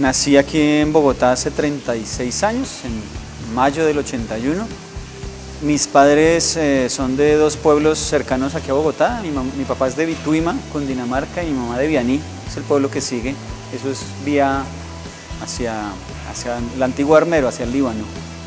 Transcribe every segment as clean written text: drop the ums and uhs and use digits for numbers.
Nací aquí en Bogotá hace 36 años, en mayo del 81. Mis padres son de dos pueblos cercanos aquí a Bogotá. Mi papá es de Vituima, Cundinamarca, y mi mamá de Vianí, es el pueblo que sigue. Eso es vía hacia el antiguo Armero, hacia el Líbano.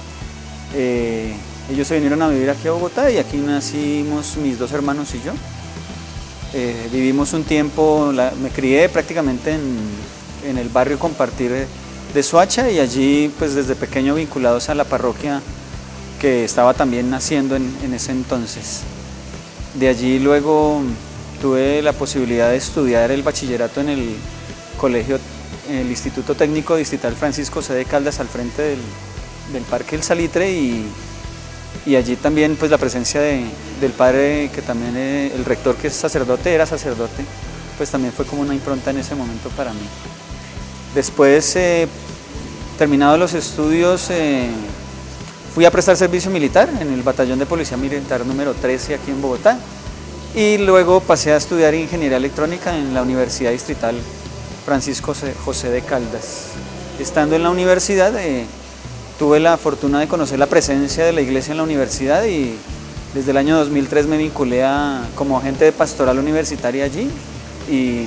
Ellos se vinieron a vivir aquí a Bogotá y aquí nacimos mis dos hermanos y yo. Vivimos un tiempo, me crié prácticamente en el barrio Compartir de Soacha, y allí pues desde pequeño vinculados a la parroquia que estaba también naciendo en ese entonces. De allí luego tuve la posibilidad de estudiar el bachillerato en el colegio, el Instituto Técnico Distrital Francisco C. de Caldas, al frente del Parque El Salitre, y allí también pues la presencia del padre, que también el rector, que es sacerdote, era sacerdote, pues también fue como una impronta en ese momento para mí. Después, terminados los estudios, fui a prestar servicio militar en el Batallón de Policía Militar número 13 aquí en Bogotá, y luego pasé a estudiar Ingeniería Electrónica en la Universidad Distrital Francisco José de Caldas. Estando en la universidad, tuve la fortuna de conocer la presencia de la iglesia en la universidad, y desde el año 2003 me vinculé como agente de pastoral universitaria allí, y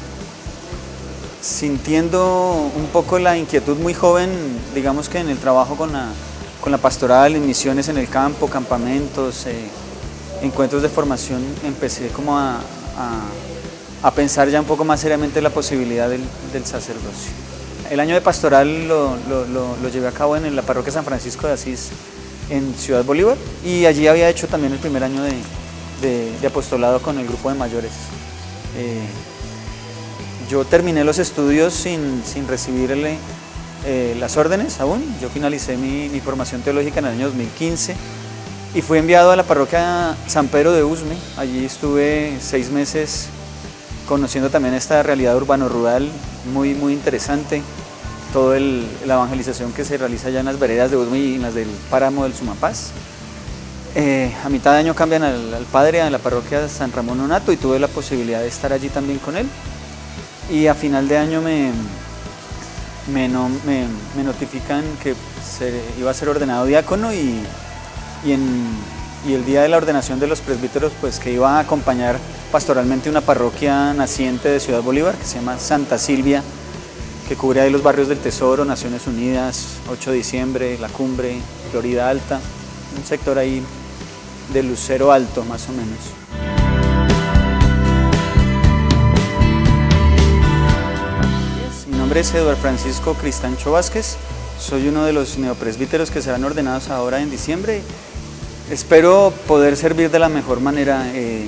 sintiendo un poco la inquietud muy joven, digamos que en el trabajo con la pastoral, en misiones en el campo, campamentos, encuentros de formación, empecé como a pensar ya un poco más seriamente la posibilidad del sacerdocio. El año de pastoral lo llevé a cabo en la parroquia San Francisco de Asís, en Ciudad Bolívar, y allí había hecho también el primer año de apostolado con el grupo de mayores. Yo terminé los estudios sin recibir las órdenes aún. Yo finalicé mi formación teológica en el año 2015 y fui enviado a la parroquia San Pedro de Usme. Allí estuve 6 meses conociendo también esta realidad urbano-rural muy interesante, toda la evangelización que se realiza allá en las veredas de Usme y en las del páramo del Sumapaz. A mitad de año cambian al padre a la parroquia San Ramón Nonato, y tuve la posibilidad de estar allí también con él. Y a final de año me notifican que iba a ser ordenado diácono, y el día de la ordenación de los presbíteros, pues que iba a acompañar pastoralmente una parroquia naciente de Ciudad Bolívar que se llama Santa Silvia, que cubre ahí los barrios del Tesoro, Naciones Unidas, 8 de diciembre, La Cumbre, Florida Alta, un sector ahí de Lucero Alto más o menos. Mi nombre es Eduardo Francisco Cristancho Vázquez, soy uno de los neopresbíteros que serán ordenados ahora en diciembre. Espero poder servir de la mejor manera.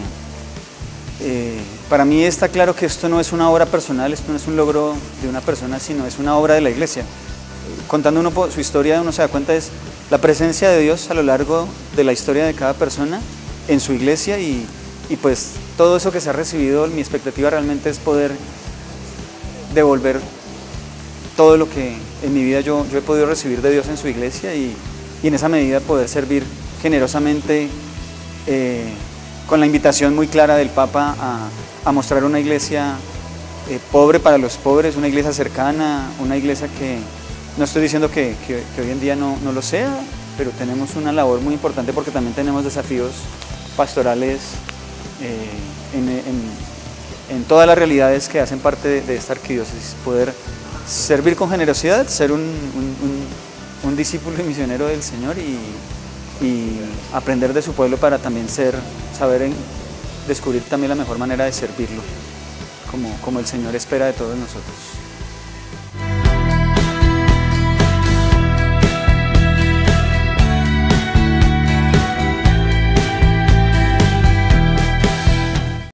Para mí está claro que esto no es una obra personal, esto no es un logro de una persona, sino es una obra de la iglesia. Contando uno su historia, uno se da cuenta es la presencia de Dios a lo largo de la historia de cada persona en su iglesia, y pues todo eso que se ha recibido, mi expectativa realmente es poder devolver todo lo que en mi vida yo he podido recibir de Dios en su iglesia, y en esa medida poder servir generosamente, con la invitación muy clara del Papa a mostrar una iglesia pobre para los pobres, una iglesia cercana, una iglesia que no estoy diciendo que hoy en día no lo sea, pero tenemos una labor muy importante porque también tenemos desafíos pastorales en todas las realidades que hacen parte de esta arquidiócesis. Poder servir con generosidad, ser un discípulo y misionero del Señor, y aprender de su pueblo para también saber descubrir también la mejor manera de servirlo, como el Señor espera de todos nosotros.